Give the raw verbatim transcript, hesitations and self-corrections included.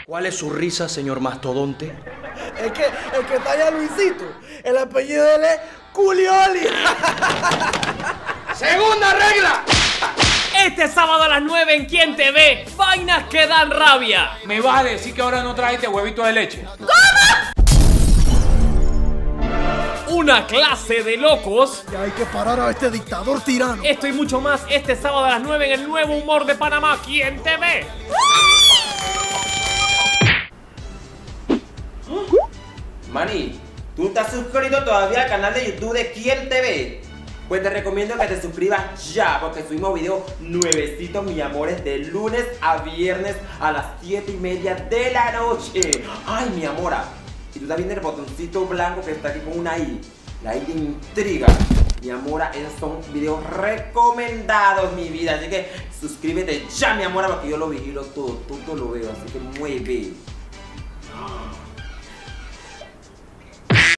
¿Cuál es su risa, señor mastodonte? Es que el que está allá Luisito, el apellido de él es Culioli. ¡Segunda regla! Este sábado a las nueve en Quién Te Ve, vainas que dan rabia. ¿Me vas a decir que ahora no trajiste huevito de leche? Una clase de locos. Y hay que parar a este dictador tirano. Esto y mucho más este sábado a las nueve en el Nuevo Humor de Panamá. ¿Quién Te Ve? Mani, ¿tú estás suscrito todavía al canal de YouTube de Quién Te Ve? Pues te recomiendo que te suscribas ya, porque subimos videos nuevecitos, mis amores, de lunes a viernes a las siete y media de la noche. Ay, mi amora, y tú estás viendo el botoncito blanco que está aquí con una I, la I de intriga. Mi amora, esos son videos recomendados, mi vida, así que suscríbete ya, mi amora, porque yo lo vigilo todo, todo lo veo, así que mueve.